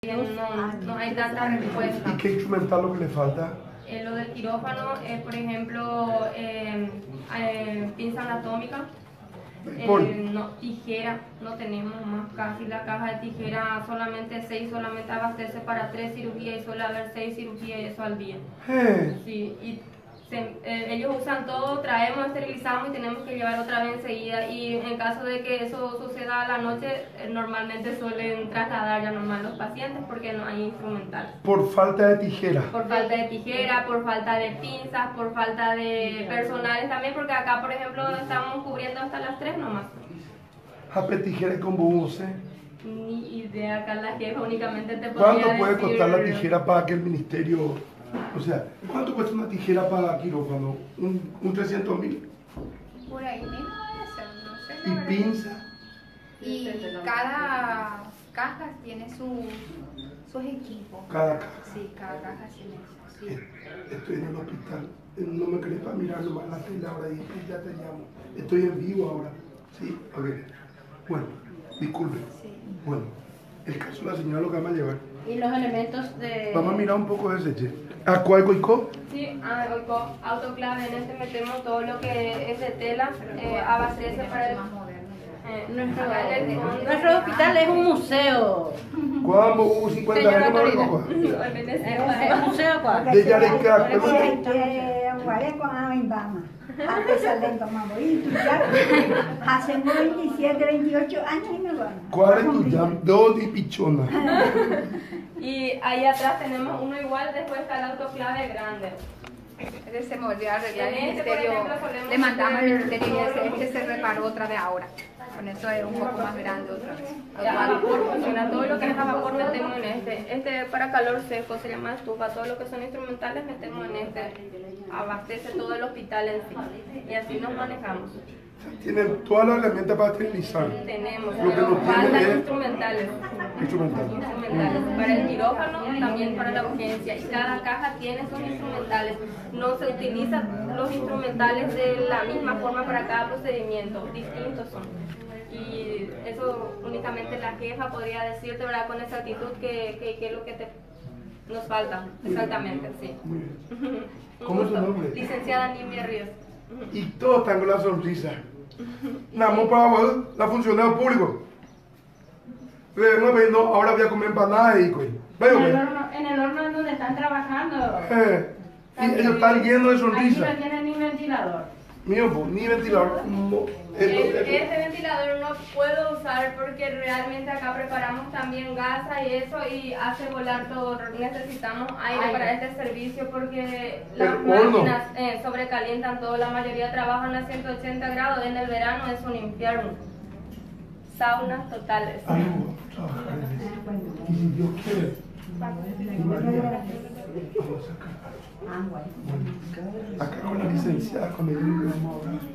no hay tanta respuesta. ¿Y qué instrumental lo que le falta? Lo del quirófano es, por ejemplo, pinza anatómica, tijera, no tenemos más casi la caja de tijera, solamente abastece para 3 cirugías y suele haber 6 cirugías y eso al día. Sí, y ellos usan todo, traemos, esterilizamos y tenemos que llevar otra vez enseguida, y en caso de que eso suceda a la noche, normalmente suelen trasladar ya normal los pacientes porque no hay instrumental. Por falta de tijera. Por falta de tijera, por falta de pinzas, por falta de personales también, porque acá por ejemplo estamos cubriendo hasta las 3 nomás. ¿Jape tijera con vos? Ni idea, acá la jefa únicamente te podría ¿Cuánto puede decir... costar la tijera para que el ministerio... O sea, ¿cuánto cuesta una tijera para quirófano? ¿Un 300.000? Por ahí mismo debe ser, no sé. ¿Y pinza? Y cada caja tiene sus equipos. Cada caja. Sí, cada caja tiene eso. Sí. Estoy en el hospital. No me querés para mirar nomás la tele ahora y ya te llamo. Estoy en vivo ahora. Sí, a ver. Bueno, disculpe. Sí. Bueno, el caso de la señora lo que vamos a llevar. Y los elementos de... Vamos a mirar un poco de ese, che. ¿A cuál coicó? Sí, autoclave, en este metemos todo lo que es de tela, abastece para el... Nuestro hospital es un museo. ¿Cuándo hubo 50 años? ¿Es un museo cuál? De Yareca. Hacemos 27, 28 años y me van. ¿Cuál es tu llam? ¿Dónde y pichona? Y ahí atrás tenemos uno igual, después está el autoclave grande. Se me olvidó arreglar el En este, por ministerio. ejemplo, solemos Le mandamos al hacer ministerio y todo lo este se reparó otra vez ahora. Con eso es un poco más grande otra vez. A vapor funciona, todo lo que es a vapor metemos en este. Este para calor seco se llama estufa, todo lo que son instrumentales metemos en este. Abastece todo el hospital en sí. Y así nos manejamos. Tienen todas las herramientas para esterilizar. Tenemos, Lo que pero nos tiene faltan es instrumentales. Instrumentales. Para el quirófano, también para la urgencia. Y cada caja tiene sus instrumentales. No se utilizan los instrumentales de la misma forma para cada procedimiento. Distintos son. Y eso únicamente la jefa podría decirte, ¿verdad? Con exactitud que es lo que nos falta. Exactamente, sí. Muy bien. Un ¿Cómo es tu gusto. nombre? Licenciada Nimia Ríos. Y todos están con la sonrisa. Namo para vos, la funcionario público. Le vengo viendo, ahora voy a comer empanadas y coy. En el horno es donde están trabajando. Y ellos están llenos de sonrisa. Aquí no tienen ni ventilador. Mío, pues, ni ventilador. Este ventilador no puedo usar porque realmente acá preparamos también gasa y eso y hace volar todo. Necesitamos aire para este servicio porque las máquinas sobrecalientan todo. La mayoría trabajan a 180 grados. En el verano es un infierno. Saunas totales. Ah, no, vamos a trabajar en eso. Y si Dios quiere, vamos a sacar. Bueno, acá con la licenciada, con el libro vamos a hablar.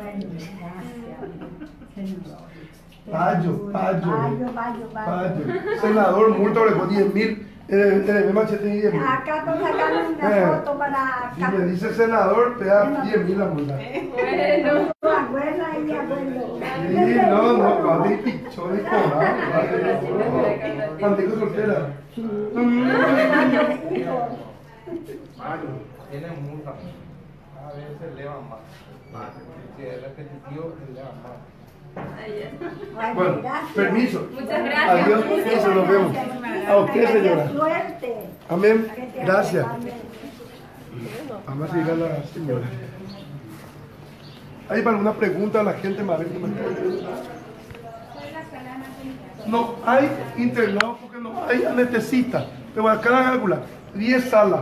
Payo. Senador, multa le con 10.000. El machete y 10.000. Acá nos sacaron una foto para Si me dice senador, te da 10.000 la multa. Bueno. tu abuela y mi abuelo. Sí, no, cuando hay pichón y cobrado. Mantengo soltera. Tienen multa. A veces elevan más. Si es repetitivo, elevan más. Bueno, permiso. Muchas gracias. Adiós, permiso, nos vemos. A usted, señora. Suerte. Amén. Gracias. Vamos a seguir a la señora. ¿Hay alguna pregunta a la gente marítima? No hay internados porque no hay anestesista. Pero acá en Ángula, 10 salas.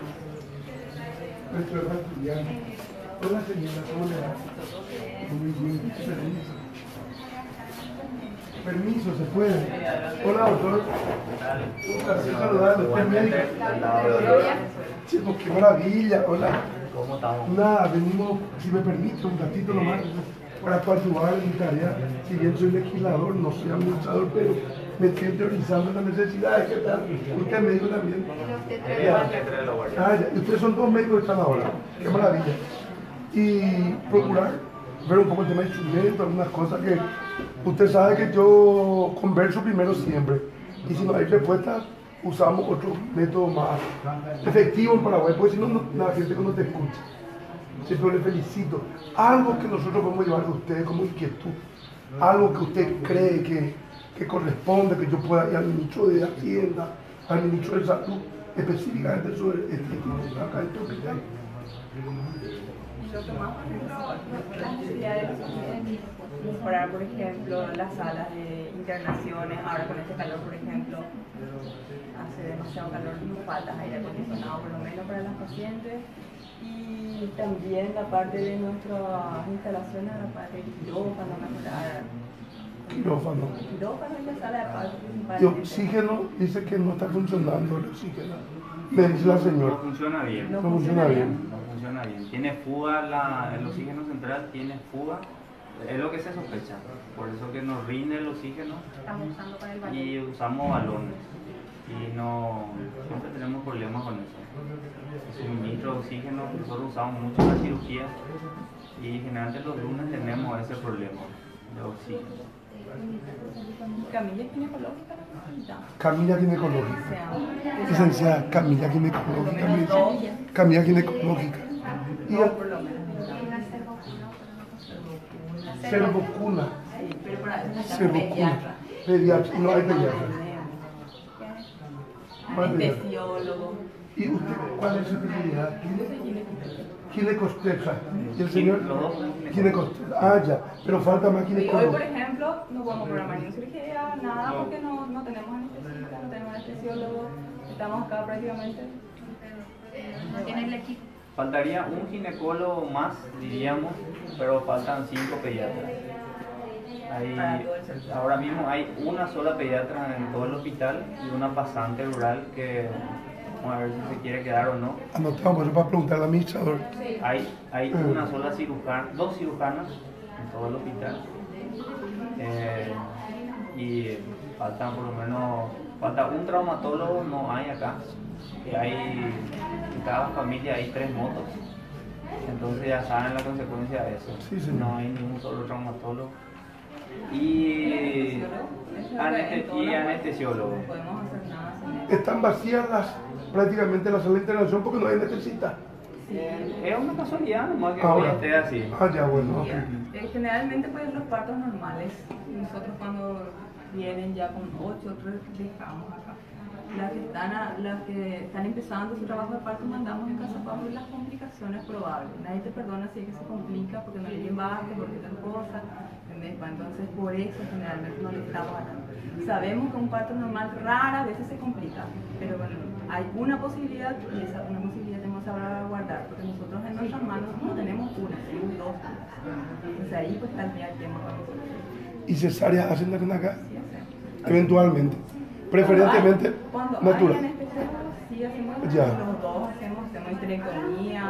Hola señora, ¿cómo le va? Muy bien, permiso, se puede. Hola doctor. Un placer saludarlo, ¿usted es médico? Chico, qué maravilla, hola. ¿Cómo estamos? Nada, venimos, si me permite, un ratito nomás, para ayudar en mi tarea. Si bien soy legislador, no soy administrador, pero me estoy interiorizando las necesidades. ¿Qué tal? Usted es médico también. Ah, ya. Y ustedes son dos médicos que están ahora. Qué maravilla. Y procurar ver un poco el tema de instrumentos, algunas cosas que usted sabe que yo converso primero siempre. Y si no hay respuesta, usamos otro método más efectivo en Paraguay, porque si no, la gente que no te escucha. Siempre le felicito. Algo que nosotros podemos llevar de ustedes como inquietud, algo que usted cree que corresponde, que yo pueda ir al ministro de Hacienda, al ministro de Salud, específicamente sobre este tipo acá en tu hospital. Lo que más las necesidades mejorar, por ejemplo, las salas de internaciones. Ahora con este calor, por ejemplo, hace demasiado calor, nos falta aire acondicionado por lo menos para las pacientes. Y también la parte de nuestras instalaciones, la parte de quirófano, mejorar. Quirófano. Quirófano y la sala de parto. Y oxígeno, dice que no está funcionando el oxígeno. Me dice la señora. No funciona bien. No funciona bien. No funciona bien. Tiene fuga, el oxígeno central tiene fuga. Es lo que se sospecha. Por eso que nos rinde el oxígeno. Estamos usando para el balón. Y usamos balones. Y no, siempre tenemos problemas con eso. El suministro de oxígeno, nosotros usamos mucho en la cirugía. Y generalmente los lunes tenemos ese problema de oxígeno. Camilla ginecológica. Camilla ginecológica. Licenciada, camilla ginecológica. Me dice. Camilla ginecológica. Y No, por lo menos. cervocuna. Sí, pero para eso está Cervocuna. pediatra. Pediatra. No hay pediatra. No hay pediatra. Anestesiólogo. ¿Y usted cuál es su especialidad? Ginecosteja. ¿Y el señor? Los dos. Ginecosteja. Ah, ya. Pero falta más Y hoy, por ginecólogo. ejemplo, no podemos programar ni cirugía, nada, porque no tenemos anestesista, no tenemos anestesiólogo. Estamos acá prácticamente. No tiene el equipo. Faltaría un ginecólogo más, diríamos, pero faltan 5 pediatras. Ahora mismo hay una sola pediatra en todo el hospital y una pasante rural que vamos a ver si se quiere quedar o no. Anotamos, por eso para preguntarle al administrador. Hay una sola cirujana, 2 cirujanas en todo el hospital. Y faltan por lo menos, falta un traumatólogo, no hay acá. En cada familia hay 3 motos. Entonces ya saben la consecuencia de eso. Sí, señor. No hay ningún solo traumatólogo. Y anestesiólogo. No podemos hacer nada sin eso. Están vacías prácticamente las salas de internación porque no hay anestesista. Es una casualidad nomás que hoy Ahora. esté así. Ah, ya, bueno. Ok. Generalmente pues los partos normales, nosotros cuando vienen ya con 8 dejamos acá. Las que están empezando su trabajo de parto mandamos en casa para ver las complicaciones probables. Nadie te perdona si es que se complica porque no le llevaste, porque tal cosa. ¿Entendés? Entonces por eso generalmente no le estamos ganando. Sabemos que un parto normal rara veces se complica, pero bueno, hay una posibilidad y esa una posibilidad tenemos que saber guardar, porque nosotros en nuestras manos no tenemos una, tenemos 2. Entonces ahí pues está el día que hemos ¿Y cesáreas hacen también acá? sí, hacemos. Eventualmente. Preferentemente Cuando natural. hay anestesiólogos, sí hacemos Ya. los dos, hacemos histerectomía,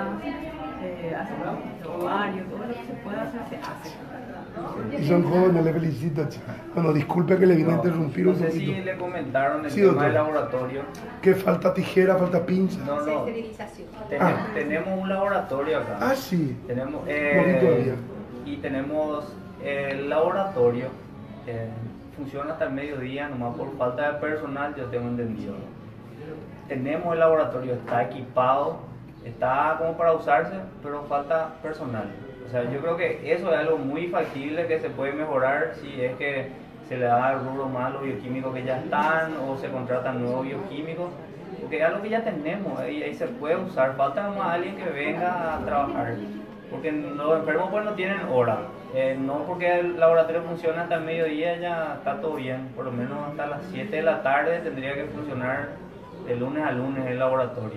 hacemos ovario, todo lo que se pueda hacer se hace. Y son jóvenes, le felicito. Chica. Bueno, disculpe que le vine a interrumpir No un sé si poquito. le comentaron el Sí, tema doctor. del laboratorio. Que falta tijera, falta pinza. No, Esterilización. tenemos un laboratorio acá. Ah, sí. Tenemos, No vi todavía. y tenemos el laboratorio, funciona hasta el mediodía, nomás por falta de personal, yo tengo entendido. Tenemos el laboratorio, está equipado, está como para usarse, pero falta personal. O sea, yo creo que eso es algo muy factible que se puede mejorar si es que se le da el rubro más a los bioquímicos que ya están o se contratan nuevos bioquímicos. Porque es algo que ya tenemos, ahí se puede usar, falta más alguien que venga a trabajar. Porque los enfermos pues no tienen hora, no porque el laboratorio funciona hasta el mediodía ya está todo bien, por lo menos hasta las 7 de la tarde tendría que funcionar de lunes a lunes el laboratorio.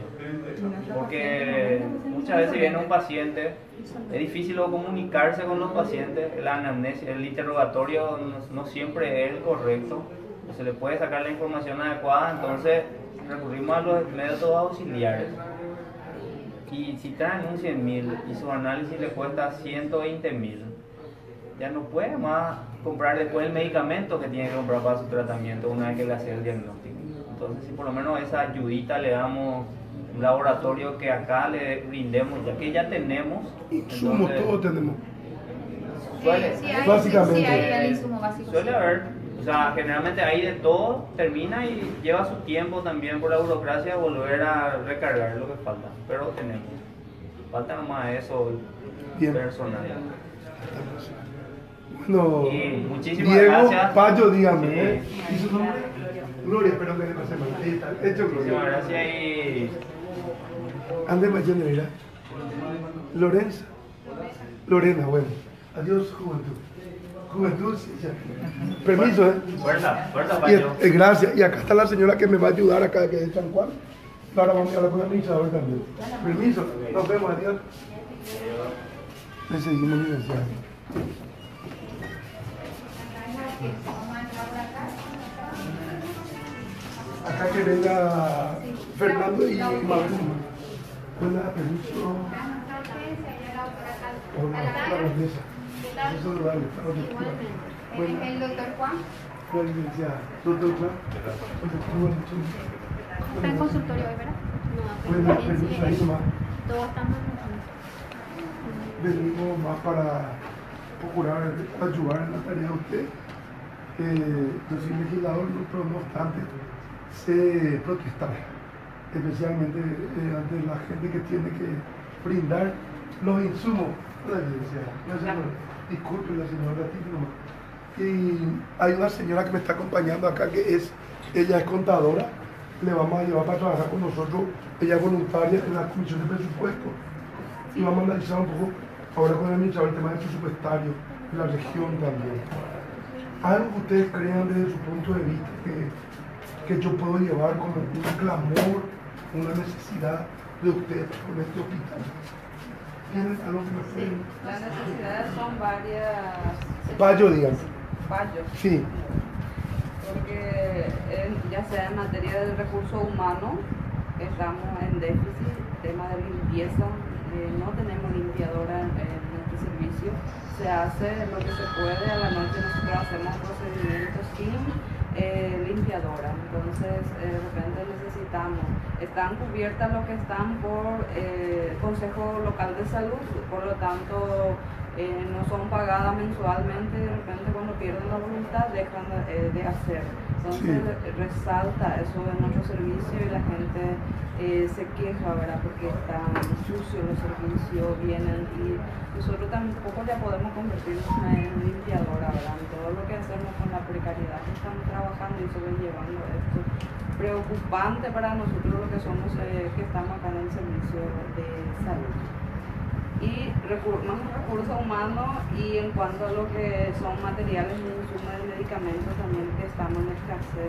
Porque muchas veces viene un paciente, es difícil luego comunicarse con los pacientes, la anamnesis, el interrogatorio no siempre es el correcto, no se le puede sacar la información adecuada, entonces recurrimos a los métodos auxiliares. Y si traen un 100.000 y su análisis le cuesta 120.000, ya no puede más comprar después el medicamento que tiene que comprar para su tratamiento una vez que le hace el diagnóstico. Entonces, si por lo menos esa ayudita le damos un laboratorio que acá le brindemos, ya que ya tenemos. Insumos, entonces, todos tenemos. Suele, Sí hay, Básicamente. sí hay el insumo básico. suele sí. haber, O sea, generalmente ahí de todo termina y lleva su tiempo también por la burocracia volver a recargar lo que falta. Pero tenemos. Falta nomás eso personal. Bueno, Y muchísimas Diego gracias. Payo, dígame. Sí. ¿Y su nombre? Gloria, espero que le pase mal. Ahí está, hecho Muchísimas Gloria. gracias y Ande mayor, mira. Lorenza. Lorena, bueno. Adiós, juventud. Juventud, sí, ya. Permiso, fuerza, fuerza Y, Payo. gracias. Y acá está la señora que me va a ayudar acá, que es San Juan. Ahora vamos a hablar con el administrador también. Permiso. Nos vemos, adiós. Le seguimos, licenciado. Acá que venga Fernando y Maruno. Hola, permiso. Hola, la grandeza. Eso es saludable, para los Igualmente. Bueno. El doctor Juan Hola, licenciada. Doctor Juan. está en consultorio hoy, ¿verdad? Bueno, permiso, ahí nomás. Todos estamos Venimos más para procurar ayudar en la tarea de usted. Yo soy legislador, pero no obstante, sé protestar, especialmente ante la gente que tiene que brindar los insumos de la iglesia. Disculpe la señora ratito nomás. Y hay una señora que me está acompañando acá que ella es contadora, le vamos a llevar para trabajar con nosotros, ella es voluntaria en la comisión de presupuesto y vamos a analizar un poco ahora con el administrador el tema del presupuestario de la región también. Algo que ustedes crean desde su punto de vista que yo puedo llevar como un clamor, una necesidad de ustedes con este hospital. ¿Tienen algo que me pueden? Las necesidades son varias. Payo, díganme. Fallos. Sí. Porque ya sea en materia de recurso humano, estamos en déficit, tema de limpieza, no tenemos limpiadora en este servicio, se hace lo que se puede, a la noche nosotros hacemos procedimientos sin limpiadora, entonces de repente necesitamos, están cubiertas lo que están por Consejo Local de Salud, por lo tanto no son pagadas mensualmente, de repente cuando pierden la voluntad dejan de hacer. Entonces resalta eso de nuestro servicio y la gente se queja, ¿verdad? Porque están sucios los servicios, vienen y nosotros tampoco ya podemos convertirnos en limpiadora, ¿verdad? En todo lo que hacemos con la precariedad que estamos trabajando y sobrellevando esto. Preocupante para nosotros lo que somos que estamos acá en el servicio de salud. Y más recursos humanos y en cuanto a lo que son materiales y insumos de medicamentos también que estamos en escasez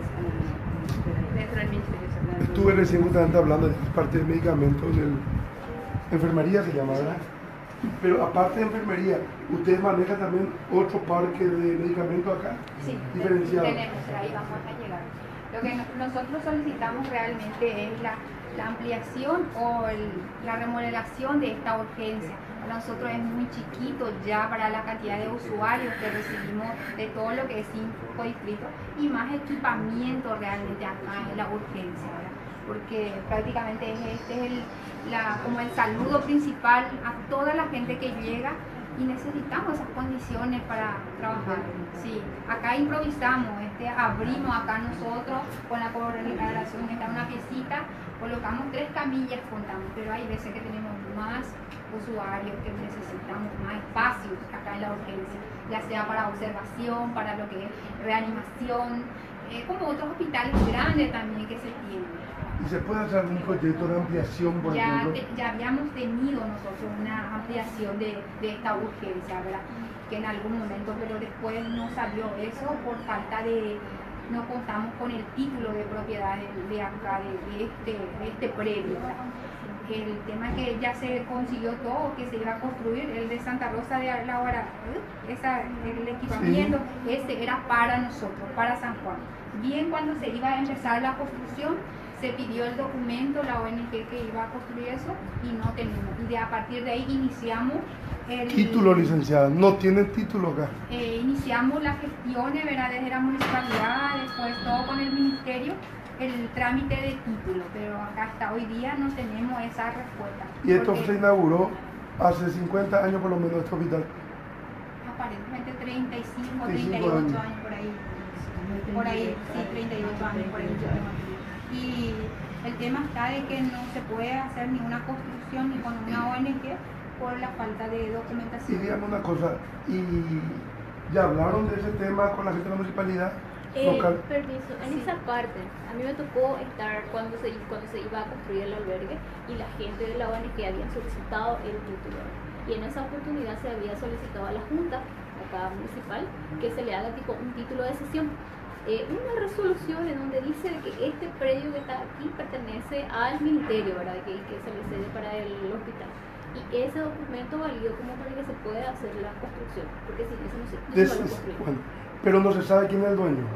dentro del ministerio. Estuve recién justamente hablando de parte de medicamentos, enfermería se llama, ¿verdad? Pero aparte de enfermería, ¿ustedes manejan también otro parque de medicamentos acá? Sí, Diferenciado. tenemos, ahí vamos a llegar. Lo que nosotros solicitamos realmente es la ampliación o la remodelación de esta urgencia. Para nosotros es muy chiquito ya para la cantidad de usuarios que recibimos de todo lo que es 5 distritos y más equipamiento realmente acá en la urgencia, ¿verdad? Porque prácticamente este es como el saludo principal a toda la gente que llega y necesitamos esas condiciones para trabajar. Sí, acá improvisamos, abrimos acá nosotros con la coordinación, está una piecita, colocamos 3 camillas, contamos, pero hay veces que tenemos más usuarios que necesitamos más espacios acá en la urgencia, ya sea para observación, para lo que es reanimación, como otros hospitales grandes también que se tienen. ¿Y se puede hacer algún proyecto de ampliación, por ejemplo? Ya habíamos tenido nosotros una ampliación de esta urgencia, ¿verdad? Que en algún momento, pero después no salió eso por falta de, no contamos con el título de propiedad de acá, de este predio, ¿verdad? El tema es que ya se consiguió todo, que se iba a construir, el de Santa Rosa de la Hora, el equipamiento, ese era para nosotros, para San Juan. Bien, cuando se iba a empezar la construcción, se pidió el documento, la ONG que iba a construir eso, y no tenemos. Y a partir de ahí iniciamos el... Título, licenciada, no tienen título acá. Iniciamos las gestiones, ¿verdad? Desde la municipalidad, después todo con el ministerio, el trámite de título, pero acá hasta hoy día no tenemos esa respuesta. Y esto se inauguró hace 50 años por lo menos este hospital. Aparentemente 35, 35 38 años. años por ahí. por ahí, sí, 38 años, por ahí yo tengo. Y el tema está de que no se puede hacer ninguna construcción ni con una ONG por la falta de Y documentación. dígame una cosa, ¿y ya hablaron de ese tema con la gente de la municipalidad local? Permiso, en esa parte, a mí me tocó estar cuando se iba a construir el albergue y la gente de la ONG habían solicitado el título. Y en esa oportunidad se había solicitado a la Junta, acá municipal, que se le haga tipo un título de cesión. Una resolución en donde dice que este predio que está aquí pertenece al ministerio, ¿verdad? Que se le cede para el hospital. Y ese documento valió como para que se pueda hacer la construcción, porque sin eso no se va a construir. Bueno, pero no se sabe quién es el dueño.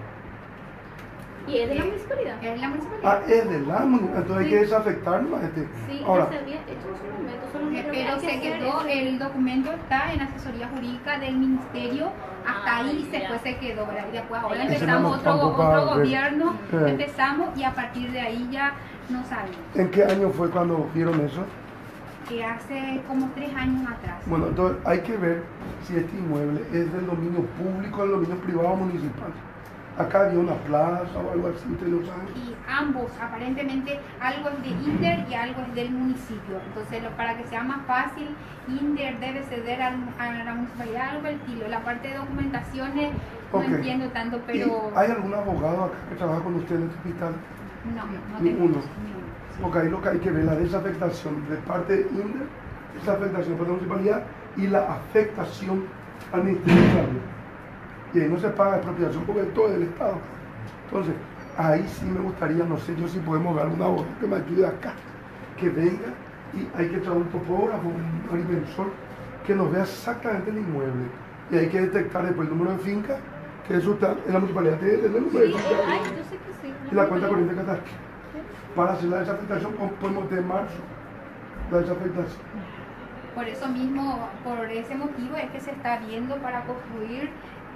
Y es de la municipalidad. Es la municipalidad. Ah, es de la municipalidad, entonces hay que desafectarlo a este. Sí, Ahora, ya se había hecho en su momento, solo que Pero hay que se hacer quedó, eso. el documento está en asesoría jurídica del ministerio, hasta ahí ya. después se quedó, ¿verdad? Y después ahora Ese empezamos no nos tampoco otro a ver. gobierno, Sí. empezamos y a partir de ahí ya no sabemos. ¿en qué año fue cuando vieron eso? Que hace como 3 años atrás. Bueno, entonces hay que ver si este inmueble es del dominio público o del dominio privado o municipal. Acá había una plaza o algo así, ustedes lo saben. Y ambos, aparentemente, algo es de INDER y algo es del municipio. Entonces, para que sea más fácil, INDER debe ceder a la municipalidad algo del estilo. La parte de documentaciones Ok. no entiendo tanto, ¿Y pero hay algún abogado acá que trabaja con usted en este hospital? no Ninguno. tenemos ni uno. Porque ahí lo que hay que ver la desafectación de parte de INDER, desafectación por la municipalidad y la afectación al Ministerio de Salud. Y ahí no se paga expropiación porque todo es del Estado. Entonces, ahí sí me gustaría, no sé yo si podemos ver algún abogado que me ayude acá, que venga y hay que traer un topógrafo, un agrimensor, que nos vea exactamente el inmueble. Y hay que detectar después el número de finca, que eso está en la municipalidad, tiene el número de Sí, finca. ay, yo sé que sí. Y la cuenta corriente catástrofe. Para hacer la desafectación, podemos de marzo, la desafectación. Por eso mismo, por ese motivo es que se está viendo para construir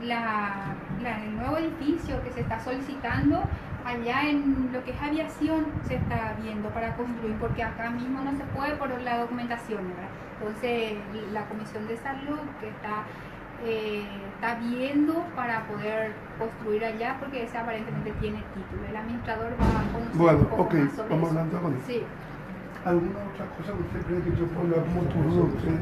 el nuevo edificio que se está solicitando allá en lo que es aviación, se está viendo para construir, porque acá mismo no se puede por la documentación, ¿verdad? Entonces la Comisión de Salud que está viendo para poder construir allá, porque ese aparentemente tiene título. El administrador va a conocer Bueno, un poco ok, más sobre vamos eso. hablando con él. Sí. ¿Alguna otra cosa que usted cree que yo puedo hablar como turno de usted?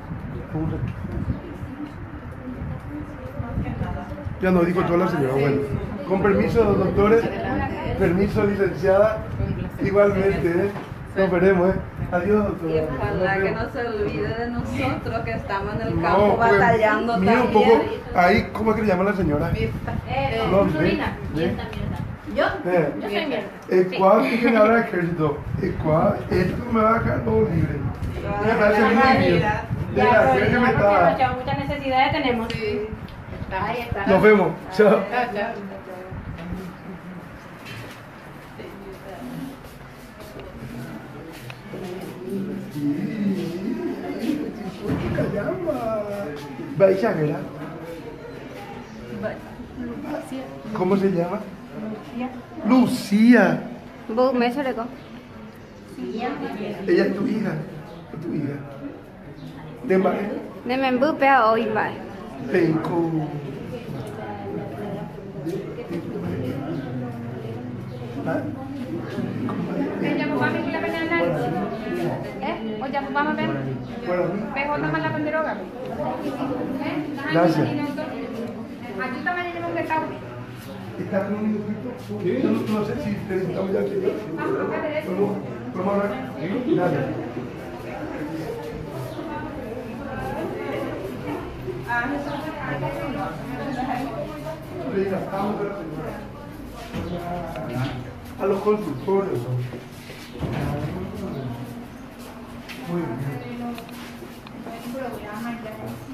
Ya no digo yo la señora, bueno. Con permiso, doctores, permiso, licenciada, igualmente, ¿eh? Nos veremos, ¿eh? Adiós, doctora. Y ojalá Nos que vemos. no se olvide de nosotros que estamos en el No, campo pues, batallando mira un también. poco, ahí, ¿cómo es que le llama la señora? No, Florina. Mierda, mierda. Yo Eh. soy mierda. El cual que me habla de ejército, el cual, esto me va a dejar todo libre. Me parece muy bien. De la Ya, serie que me porque está. muchas necesidades tenemos. Ahí está. Nos vemos. Chao. Baixaguera. ¿Cómo se llama? Lucía. Vos me chaleco. Ella es tu hija. Es tu hija. De Mare. De membupe a hoy va. Penco. ¿Ah? Ya papá me la pena o ya papá me Bueno, pegó tomar la banderoga. gracias. Aquí también tenemos que estar. ¿Está con un minutito? Yo no sé si necesitamos ya que ¿Vamos a hablar? Dale. Venga, vamos a ver. A los constructores. Muy bien. Programa ya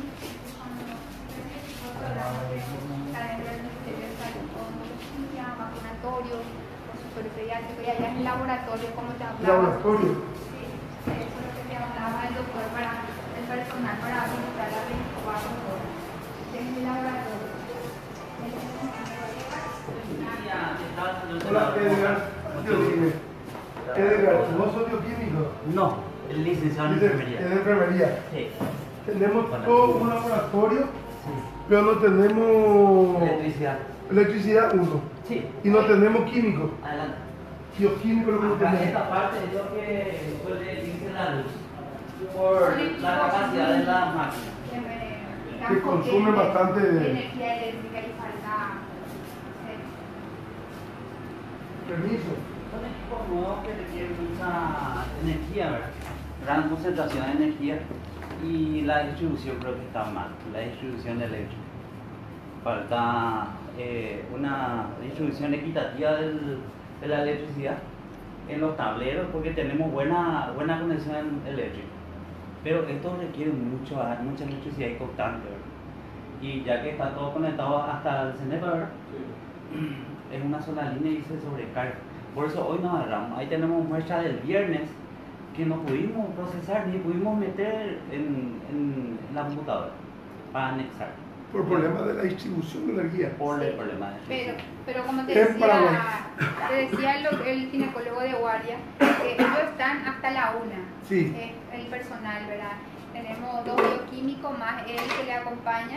vacunatorio, consultorio pediátrico, y allá es el laboratorio, como te hablaba. Laboratorio. Sí, eso es lo que te hablaba el doctor para el personal para administrar las 24 horas. Es el laboratorio. Hola, Edgar. Yo dime. Edgar, ¿vos sos bioquímico? No, el licenciado en Dice, enfermería. en enfermería. Sí. Tenemos Bueno. todo un laboratorio, Sí. pero no tenemos Electricidad. Electricidad 1. Sí. Y no tenemos químicos. Adelante. Bioquímicos lo que no Acá, tenemos. esta parte es lo que puede irse la luz por la capacidad de la máquina. Que consume bastante energía eléctrica y falta. Permiso. Son equipos nuevos que requieren mucha energía, ¿verdad? Gran concentración de energía y la distribución creo que está mal, la distribución eléctrica. Falta una distribución equitativa de la electricidad en los tableros porque tenemos buena conexión eléctrica. Pero esto requiere mucha electricidad y constante, ¿verdad? Y ya que está todo conectado hasta el CENEPA, ¿verdad? Es una sola línea y se sobrecarga. Por eso hoy nos agarramos. Ahí tenemos muestra del viernes que no pudimos procesar ni pudimos meter en la computadora para anexar. Por problemas de la distribución de energía. Por el problema de electricidad. Pero como te En Paraguay. decía el ginecólogo de guardia, que ellos están hasta la 1. Sí. El personal, ¿verdad? Tenemos 2 bioquímicos más él que le acompaña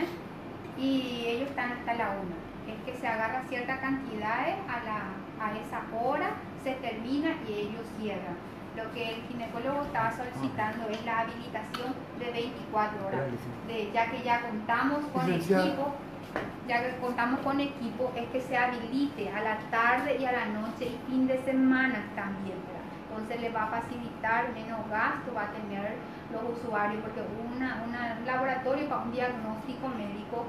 y ellos están hasta la 1. Es que se agarra ciertas cantidades a esa hora, se termina y ellos cierran. Lo que el ginecólogo estaba solicitando es la habilitación de 24 horas, ya que ya contamos con equipo. Ya que contamos con equipo, es que se habilite a la tarde y a la noche y fin de semana también, ¿verdad? Entonces les va a facilitar menos gasto, va a tener los usuarios, porque un laboratorio para un diagnóstico médico,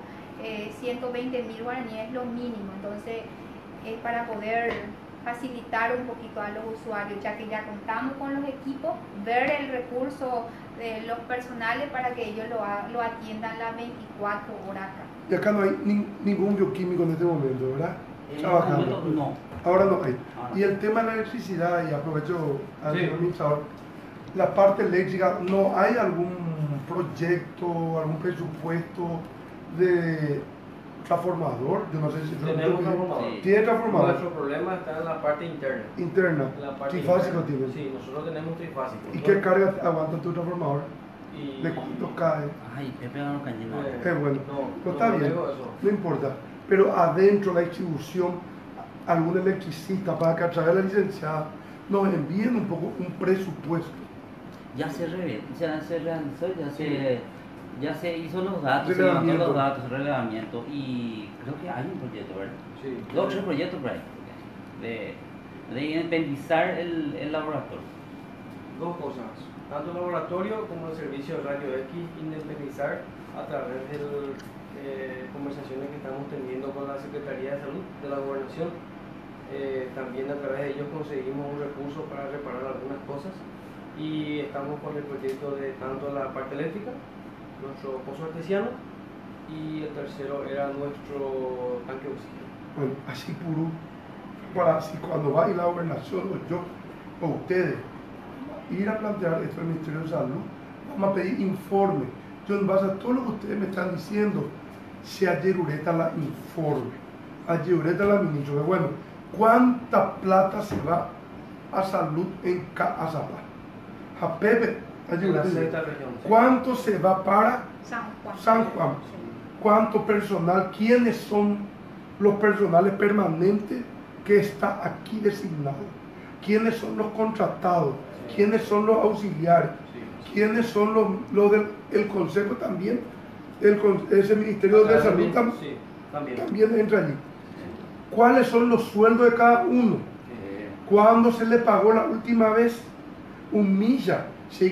120.000 guaraníes es lo mínimo, entonces es para poder facilitar un poquito a los usuarios, ya que ya contamos con los equipos, ver el recurso de los personales para que ellos lo atiendan las 24 horas acá. Y acá no hay ningún bioquímico en este momento, ¿verdad? En Trabajando. este momento no. Ahora no hay. Ahora. Y el tema de la electricidad, y aprovecho al señor administrador, la parte eléctrica, ¿no hay algún proyecto, algún presupuesto de transformador? Yo no sé si Tenemos transformador. Sí. ¿Tiene transformador? Nuestro problema está en la parte interna. Interna. La parte Trifásico interna. tiene. Sí, nosotros tenemos trifásico. ¿Y qué carga aguanta tu transformador? Y- ¿De cuánto cae? Ay, Pepe no cañón. Es bueno. No, Pero está no bien, digo eso. no importa. Pero adentro la distribución, algún electricista para que a través de la licenciada nos envíen un poco un presupuesto. Ya se realizó, ya se hizo los datos, se Relevamiento. levantó los datos, relevamiento y creo que hay un proyecto, ¿verdad? Sí. 2 o 3 proyectos por ahí de independizar el laboratorio. Dos cosas, tanto el laboratorio como el servicio de radio X, independizar a través de conversaciones que estamos teniendo con la Secretaría de Salud de la Gobernación. También a través de ellos conseguimos un recurso para reparar algunas cosas y estamos con el proyecto de tanto la parte eléctrica, nuestro pozo artesiano, y el tercero era nuestro tanque de oxígeno. Bueno, así puro, para si cuando va a ir la gobernación o yo o ustedes ir a plantear esto al Ministerio de Salud, vamos a pedir informe. Yo en base a todo lo que ustedes me están diciendo, si a Yerureta la informe, a Yerureta la ministra, bueno, ¿cuánta plata se va a salud en Caazapá? A Pepe, a En la Yerureta, sexta región. sí. ¿cuánto se va para San Juan? Sí. ¿Cuánto personal? ¿Quiénes son los personales permanentes que está aquí designados? ¿Quiénes son los contratados? ¿Quiénes son los auxiliares? ¿Quiénes son los del consejo también? Ese Ministerio de Salud Sí, también. también entra allí. ¿Cuáles son los sueldos de cada uno? ¿Cuándo se le pagó la última vez? Un milla,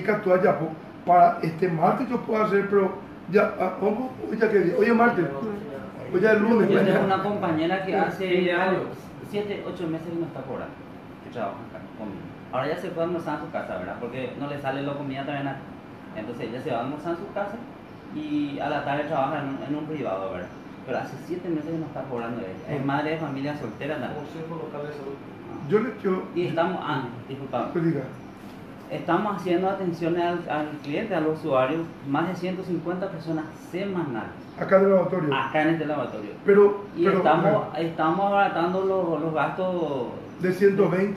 para este martes yo puedo hacer, pero ya, hoy es martes, hoy es lunes. Yo tengo mañana. una compañera que Sí, hace de años. 7, 8 meses que no está cobrando, que trabaja acá conmigo. Ahora ya se fue a almorzar en su casa, ¿verdad? Porque no le sale la comida también acá. Entonces ella se va a almorzar en su casa y a la tarde trabaja en un privado, ¿verdad? Pero hace 7 meses que no está cobrando ella. Es madre de familia soltera también. Consejo Local de Salud. Y estamos, disculpame. Pues diga, Estamos haciendo atención al cliente, al usuario, más de 150 personas semanales acá del laboratorio. acá en este laboratorio. Pero Y estamos abaratando los gastos de 120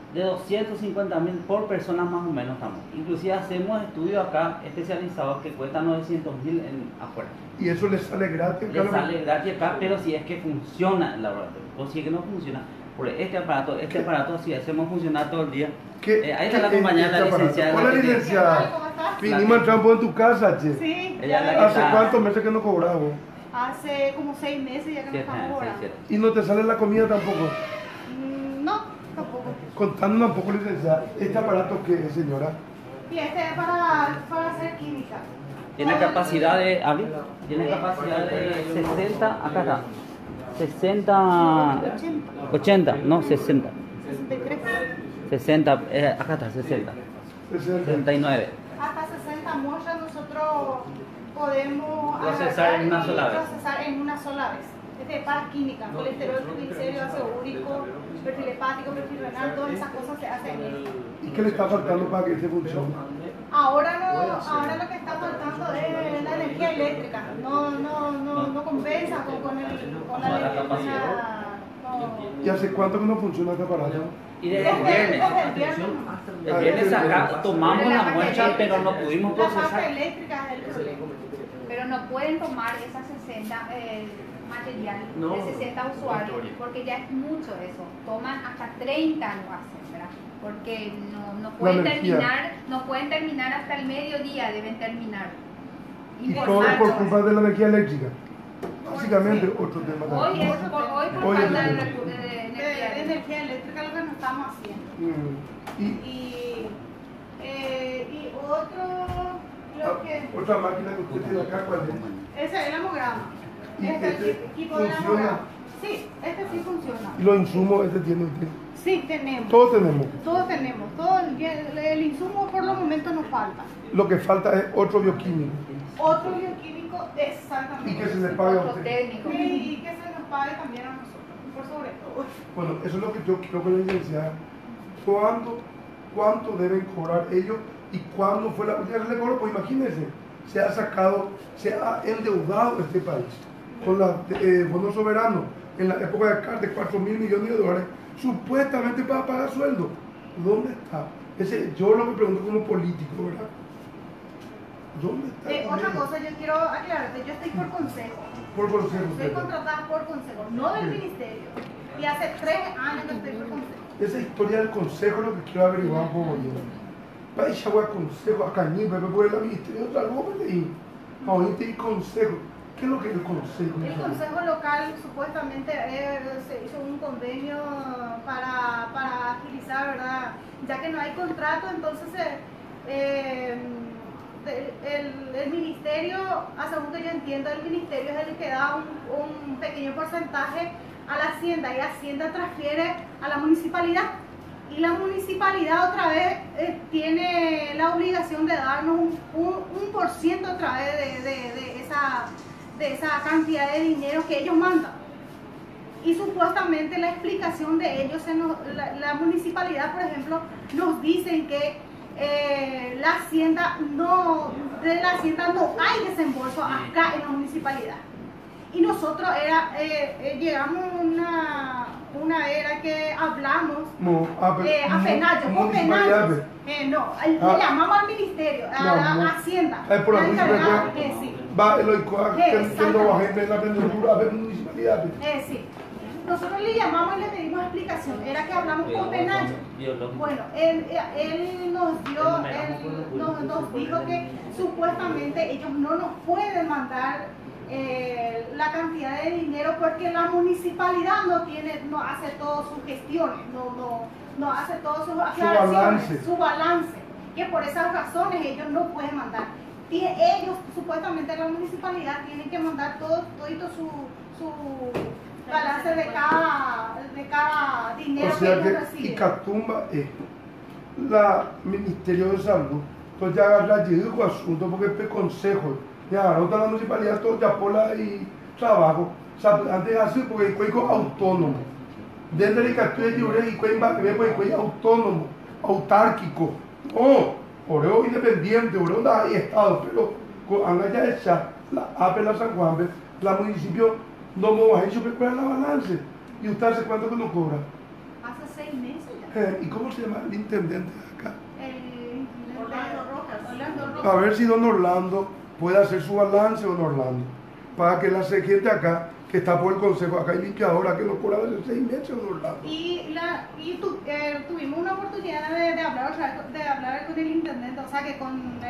de 250.000 por persona más o menos estamos. Inclusive hacemos estudios acá especializados que cuestan 900.000 afuera. Y eso les sale gratis. Les sale gratis acá, pero si es que funciona el laboratorio. O si es que no funciona, por este aparato si hacemos funcionar todo el día. Ahí está la compañera, la licenciada. Hola, licenciada. Vinimos al campo en tu casa, che. Sí. ¿Hace cuántos meses que no cobramos? Hace como 6 meses ya que no estamos cobrando. ¿Y no te sale la comida tampoco? No, tampoco. Contándonos un poco, licenciada, ¿este aparato qué es, señora? Y este es para hacer química. Tiene capacidad de, tiene capacidad de 60, acá está, 60, 80, no 60. 63. 60, acá está, 60. 69. Hasta 60 muestras nosotros podemos procesar en una sola vez. Procesar en una sola vez. Este es para química, colesterol, triglicéridos, ácido úrico, perfil hepático, perfil renal, todas esas cosas se hacen en él. ¿Y qué le está faltando para que este funcione? Ahora lo que está faltando es la energía eléctrica. No compensa con la electricidad. ¿Y hace cuánto que no funciona este aparato? Y desde el viernes acá tomamos la muestra, pero no pudimos procesar. La parte eléctrica es el problema. Pero no pueden tomar esas 60 material de 60 usuarios, porque ya es mucho eso. Toman hasta 30 lo hacen, ¿verdad? Porque no pueden terminar hasta el mediodía, deben terminar. Y todo por culpa de la energía eléctrica. Básicamente otro tema también. Hoy por falta de energía eléctrica lo que nos estamos haciendo. Y otra máquina que usted tiene acá, ¿cuál es? Ese es el hemograma. ¿Y este equipo de funciona? Sí, este sí funciona. ¿Y los insumos este tiene usted? Sí, tenemos. Todos tenemos. Todos tenemos. El insumo por los momentos nos falta. Lo que falta es otro bioquímico. Otro bioquímico, exactamente. Y que se le pague a otro usted. técnico. Y que se nos pague también a nosotros, por sobre todo. Bueno, eso es lo que yo quiero con la licenciada. ¿Cuánto deben cobrar ellos? ¿Y cuándo fue la última vez que le cobró? Pues imagínense, se ha endeudado este país con los fondos soberanos en la época de Carter, 4.000 millones de dólares, supuestamente para pagar sueldo. ¿Dónde está? Yo lo que pregunto como político, ¿verdad? ¿Dónde está? Otra cosa, yo quiero aclararte, yo estoy por consejo. Por consejo. Estoy contratada por consejo, no del ministerio. Y hace 3 años que estoy por consejo. Esa historia del consejo es lo que quiero averiguar un poco bien. Para ir a consejo, a Cañí, para poder el ministerio de algo, y ahorita hay consejo. ¿Qué es lo que es el consejo? El consejo local supuestamente se hizo un convenio para agilizar, ¿verdad? Ya que no hay contrato, entonces el ministerio, según que yo entiendo, el ministerio es el que da un pequeño porcentaje a la hacienda y Hacienda transfiere a la municipalidad. Y la municipalidad otra vez tiene la obligación de darnos un por ciento otra vez de esa cantidad de dinero que ellos mandan. Y supuestamente la explicación de ellos, la municipalidad, por ejemplo, nos dicen que de la hacienda no hay desembolso acá en la municipalidad. Y nosotros llegamos a una era que hablamos a Fenayo, con Fenayo. Le llamamos al ministerio, a la Hacienda. Por la municipalidad. Sí. Va el OICOA, que no va gente en la prefectura a ver municipalidad. Sí. Nosotros le llamamos y le pedimos explicación. Era que hablamos con Fenayo. Bueno, él nos dijo que supuestamente ellos no nos pueden mandar la cantidad de dinero porque la municipalidad no hace todas sus gestiones, no hace todas sus aclaraciones, su balance, que por esas razones ellos no pueden mandar. Ellos, supuestamente la municipalidad, tienen que mandar todo su balance de cada dinero que ellos reciben. Y Catumba es la Ministerio de Salud, entonces ya agarra el asunto porque el consejo ya no está la municipalidad todo ya por y trabajo, o sea, antes así porque el cuello autónomo desde el Castilla y Ure y cuello autónomo, autárquico, no, oreo independiente, oreo no hay estado, pero anda ya hecha la APE la San Juan, la municipio no me ha hecho que cuál es la balance y usted hace cuánto que no cobra. Hace 6 meses ya. ¿Y cómo se llama el intendente de acá? Orlando Rojas. A ver si don Orlando puede hacer su balance, don Orlando, para que la gente acá, que está por el consejo, acá hay limpiadora que nos cobra de 6 meses, don Orlando. Tuvimos una oportunidad de hablar con el intendente, o sea que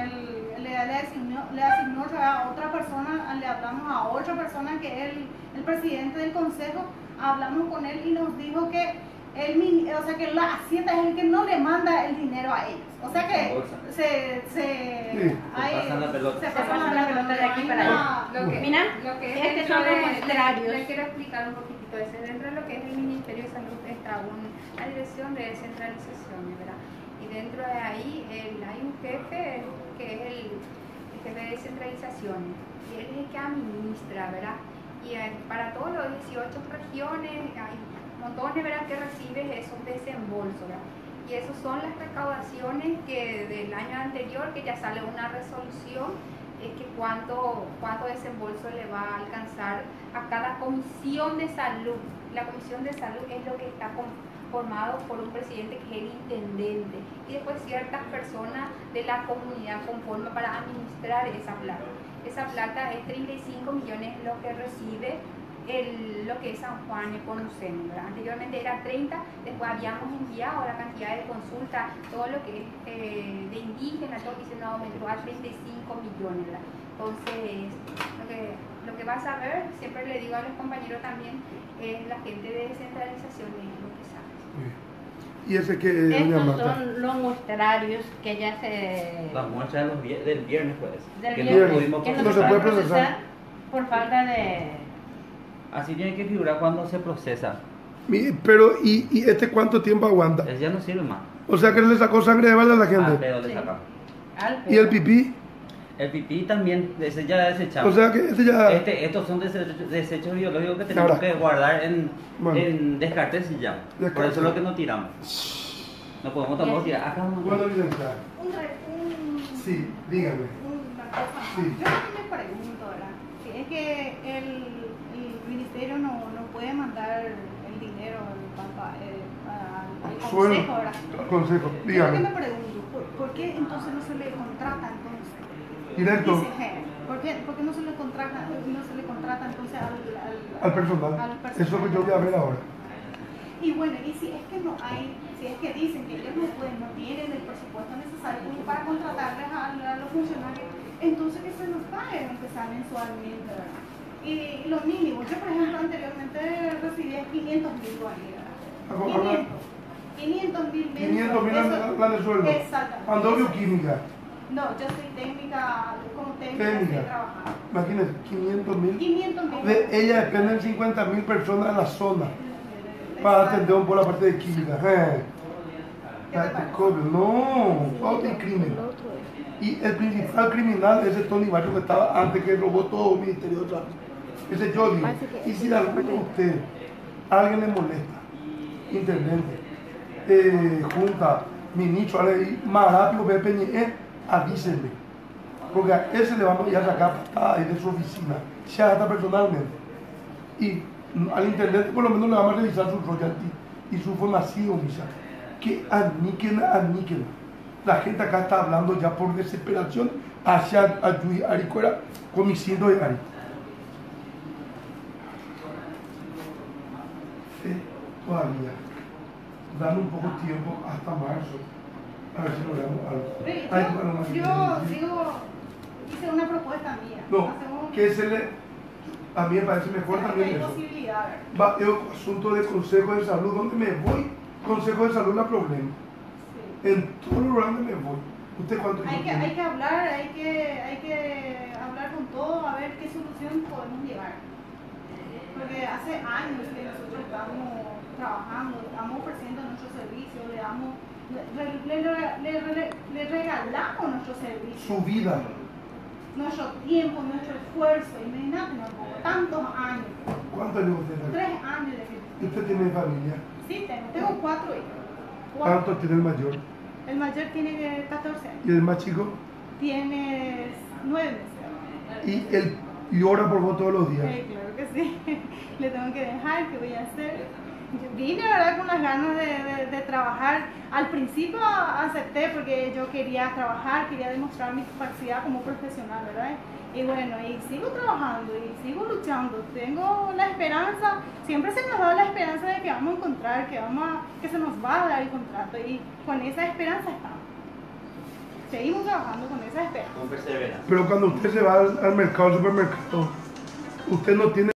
le asignó a otra persona, le hablamos a otra persona que es el presidente del consejo, hablamos con él y nos dijo que que la Hacienda es el que no le manda el dinero a ellos. O sea que se pasan la pelota. Se pasan la pelota de aquí para allá. Lo que es Estos son dentro los de- muestrarios. Les quiero explicar un poquitito eso. Dentro de lo que es el Ministerio de Salud está la Dirección de Descentralización, ¿verdad? Y dentro de ahí hay un jefe que es el jefe de descentralización. Y él es el que administra, ¿verdad? Y para todos los 18 regiones hay montones, ¿verdad?, que recibe esos desembolsos, ¿verdad? Y esas son las recaudaciones que del año anterior, que ya sale una resolución, que cuánto desembolso le va a alcanzar a cada comisión de salud. La comisión de salud es lo que está formado por un presidente que es el intendente y después ciertas personas de la comunidad conforman para administrar esa plata. Esa plata es 35 millones lo que recibe lo que es San Juan Nepomuceno, ¿verdad? Anteriormente era 30, después habíamos enviado la cantidad de consultas, todo lo que es de indígenas, todo que se nos aumentó a 35 millones, ¿verdad? Entonces, lo que vas a ver, siempre le digo a los compañeros también, es la gente de descentralización, es lo que sabe. Y ese que Estos son los muestrarios que ya se... La muestra del viernes, pues. del Que viernes, no pudimos que no no se se puede puede procesar. por falta de... Así tiene que figurar cuando se procesa. Pero, ¿y este cuánto tiempo aguanta? Ese ya no sirve más. O sea que le sacó sangre de bala a la Al gente. pedo le Sí. sacamos. ¿Y el pipí? El pipí también, ese ya desechamos. O sea que este ya... Estos son desechos biológicos que tenemos Ahora. que guardar Bueno. en descartes y ya. Por Descartes. eso es lo que no tiramos. No podemos tampoco tirar. Acá no. Bueno, licenciada. Sí, dígame. Una cosa. Sí. Yo también me pregunto, ¿verdad? Si es que el ministerio no puede mandar el dinero al Suelo. consejo, ¿verdad? Al consejo, Yo lo que dígame. me pregunto, ¿por qué entonces no se le contrata entonces? Directo. Dice, ¿por qué no se le contrata entonces Al personal. al Eso es lo que yo voy a ver ahora. Y bueno, y si es que no hay, si es que dicen que ellos no tienen el presupuesto necesario como para contratarles a los funcionarios, entonces que se nos pague empezar mensualmente, ¿verdad? Y lo mínimo, yo por ejemplo anteriormente recibía 500.000 guaraníes, ¿verdad? 500.000 500.000 plan de sueldo. Exactamente. Ando bioquímica. No, yo soy técnica, como técnica estoy trabajando. Imagínense, 500.000. 500.000. De ella dependen 50.000 personas en la zona para atender por la parte de química. No, falta de crimen. Y el principal criminal es el Tony Bacho que estaba antes, que robó todo el Ministerio de Trabajo. Ese yo digo. Y si de alguno de ustedes alguien le molesta, intendente, junta, ministro, más rápido, Pepe, avísenme. Porque a ese le vamos a ir a sacar patada de su oficina, ya está personalmente. Y al intendente por lo menos le vamos a revisar su royalty y su formación, que aniquen. La gente acá está hablando ya por desesperación hacia Ayuy Aricuera, comiciendo de Ari. Todavía, dando un poco de tiempo hasta marzo, a ver si logramos algo. Hice una propuesta mía. No, que a mí me parece mejor también hay eso. posibilidad. Va, el asunto de Consejo de Salud, ¿dónde me voy? Consejo de Salud, la problema. En todo lugar donde me voy. ¿Usted cuánto Hay tiempo que hablar, hay que hablar con todo a ver qué solución podemos llevar. Porque hace años que nosotros estamos trabajando, estamos ofreciendo nuestros servicios, le regalamos nuestros servicios. Su vida. Nuestro tiempo, nuestro esfuerzo, imagínate, tantos años. ¿Cuántos años usted tiene? 3 años de que... ¿Y usted tiene familia? Sí, tengo 4 hijos. ¿Cuánto tiene el mayor? El mayor tiene 14 años. ¿Y el más chico? Tiene 9 meses. ¿Y él llora por vos todos los días? Claro que sí. Le tengo que dejar, ¿qué voy a hacer? vine, ¿verdad? Con las ganas de trabajar. Al principio acepté porque yo quería trabajar, quería demostrar mi capacidad como profesional, ¿verdad? Y bueno, y sigo trabajando y sigo luchando. Tengo la esperanza, siempre se nos da la esperanza de que vamos a encontrar, que se nos va a dar el contrato. Y con esa esperanza estamos. Seguimos trabajando con esa esperanza. Con perseverancia. Pero cuando usted se va al mercado, al supermercado, usted no tiene